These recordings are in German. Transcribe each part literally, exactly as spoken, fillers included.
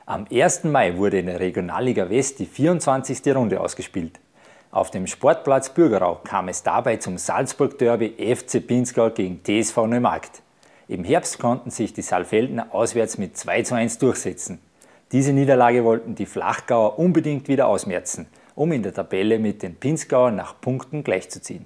Am ersten Mai wurde in der Regionalliga West die vierundzwanzigste Runde ausgespielt. Auf dem Sportplatz Bürgerau kam es dabei zum Salzburg-Derby F C Pinzgau gegen T S V Neumarkt. Im Herbst konnten sich die Saalfeldner auswärts mit zwei zu eins durchsetzen. Diese Niederlage wollten die Flachgauer unbedingt wieder ausmerzen, um in der Tabelle mit den Pinzgauern nach Punkten gleichzuziehen.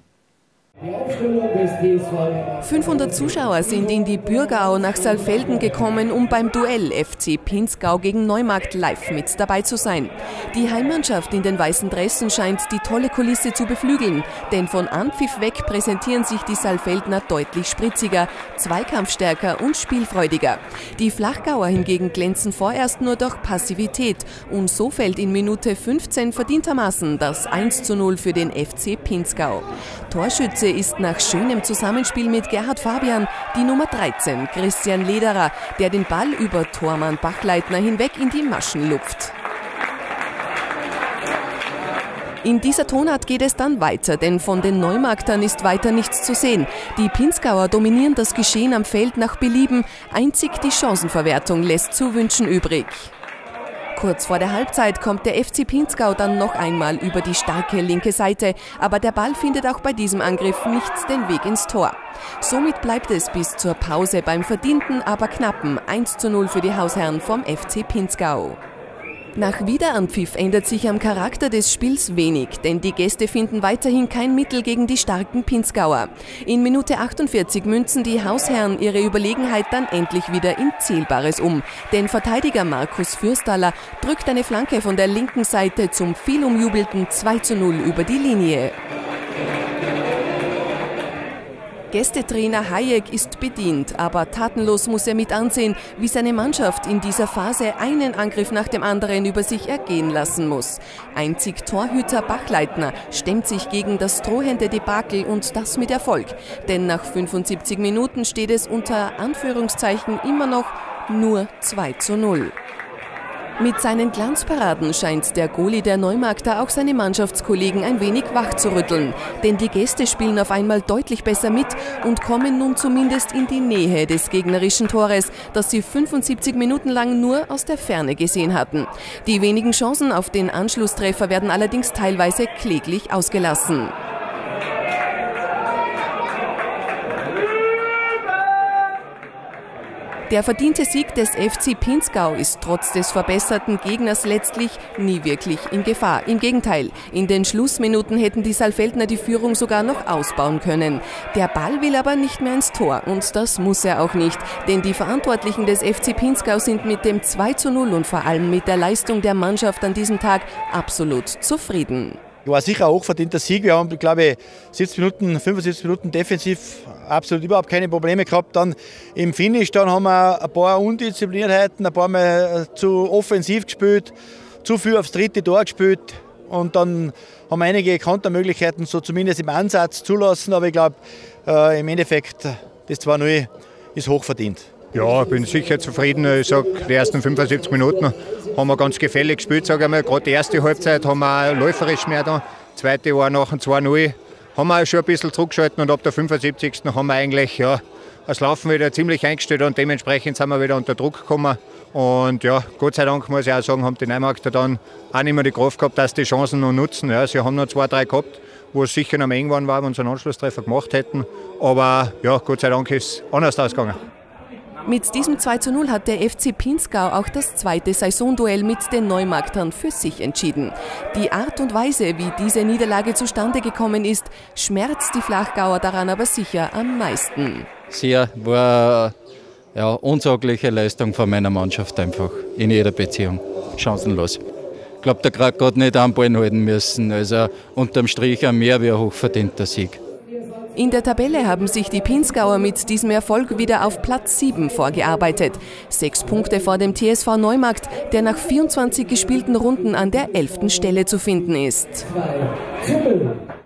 fünfhundert Zuschauer sind in die Bürgerau nach Saalfelden gekommen, um beim Duell F C Pinzgau gegen Neumarkt live mit dabei zu sein. Die Heimmannschaft in den weißen Dressen scheint die tolle Kulisse zu beflügeln, denn von Anpfiff weg präsentieren sich die Saalfeldner deutlich spritziger, zweikampfstärker und spielfreudiger. Die Flachgauer hingegen glänzen vorerst nur durch Passivität und so fällt in Minute fünfzehn verdientermaßen das eins zu null für den F C Pinzgau. Torschütze ist nach schönem Zusammenspiel mit Gerhard Fabian die Nummer dreizehn, Christian Lederer, der den Ball über Tormann Bachleitner hinweg in die Maschen lupft. In dieser Tonart geht es dann weiter, denn von den Neumarktern ist weiter nichts zu sehen. Die Pinzgauer dominieren das Geschehen am Feld nach Belieben, einzig die Chancenverwertung lässt zu wünschen übrig. Kurz vor der Halbzeit kommt der F C Pinzgau dann noch einmal über die starke linke Seite, aber der Ball findet auch bei diesem Angriff nicht den Weg ins Tor. Somit bleibt es bis zur Pause beim verdienten, aber knappen eins zu null für die Hausherren vom F C Pinzgau. Nach Wiederanpfiff ändert sich am Charakter des Spiels wenig, denn die Gäste finden weiterhin kein Mittel gegen die starken Pinzgauer. In Minute achtundvierzig münzen die Hausherren ihre Überlegenheit dann endlich wieder in Zählbares um. Denn Verteidiger Markus Fürstaller drückt eine Flanke von der linken Seite zum viel umjubelten zwei zu null über die Linie. Gästetrainer Hayek ist bedient, aber tatenlos muss er mit ansehen, wie seine Mannschaft in dieser Phase einen Angriff nach dem anderen über sich ergehen lassen muss. Einzig Torhüter Bachleitner stemmt sich gegen das drohende Debakel und das mit Erfolg. Denn nach fünfundsiebzig Minuten steht es unter Anführungszeichen immer noch nur zwei zu null. Mit seinen Glanzparaden scheint der Goalie der Neumarkter auch seine Mannschaftskollegen ein wenig wach zu rütteln. Denn die Gäste spielen auf einmal deutlich besser mit und kommen nun zumindest in die Nähe des gegnerischen Tores, das sie fünfundsiebzig Minuten lang nur aus der Ferne gesehen hatten. Die wenigen Chancen auf den Anschlusstreffer werden allerdings teilweise kläglich ausgelassen. Der verdiente Sieg des F C Pinzgau ist trotz des verbesserten Gegners letztlich nie wirklich in Gefahr. Im Gegenteil, in den Schlussminuten hätten die Saalfeldner die Führung sogar noch ausbauen können. Der Ball will aber nicht mehr ins Tor und das muss er auch nicht, denn die Verantwortlichen des F C Pinzgau sind mit dem zwei zu null und vor allem mit der Leistung der Mannschaft an diesem Tag absolut zufrieden. War sicher ein hochverdienter Sieg. Wir haben, glaube ich, siebzig Minuten, fünfundsiebzig Minuten defensiv absolut überhaupt keine Probleme gehabt. Dann im Finish dann haben wir ein paar Undiszipliniertheiten, ein paar Mal zu offensiv gespielt, zu viel aufs dritte Tor gespielt. Und dann haben wir einige Kontermöglichkeiten, so zumindest im Ansatz zulassen. Aber ich glaube, äh, im Endeffekt, das zwei null ist hochverdient. Ja, ich bin sicher zufrieden. Ich sage, die ersten fünfundsiebzig Minuten haben wir ganz gefällig gespielt, sage ich mal. Gerade die erste Halbzeit haben wir läuferisch mehr da. Die zweite war nach dem zwei null. Haben wir schon ein bisschen zurückgeschalten und ab der fünfundsiebzigsten haben wir eigentlich ja, das Laufen wieder ziemlich eingestellt und dementsprechend sind wir wieder unter Druck gekommen. Und ja, Gott sei Dank muss ich auch sagen, haben die Neumarkter dann auch nicht mehr die Kraft gehabt, dass die Chancen noch nutzen. Ja, sie haben noch zwei, drei gehabt, wo es sicher noch eng waren, wenn sie einen Anschlusstreffer gemacht hätten. Aber ja, Gott sei Dank ist es anders ausgegangen. Mit diesem zwei zu null hat der F C Pinzgau auch das zweite Saisonduell mit den Neumarktern für sich entschieden. Die Art und Weise, wie diese Niederlage zustande gekommen ist, schmerzt die Flachgauer daran aber sicher am meisten. Sehr war ja, unsagliche Leistung von meiner Mannschaft einfach in jeder Beziehung. Chancenlos. Ich glaube, der Krak hat nicht am Ball halten müssen. Also unterm Strich ein mehr wie ein hochverdienter Sieg. In der Tabelle haben sich die Pinzgauer mit diesem Erfolg wieder auf Platz sieben vorgearbeitet. Sechs Punkte vor dem T S V Neumarkt, der nach vierundzwanzig gespielten Runden an der elften Stelle zu finden ist.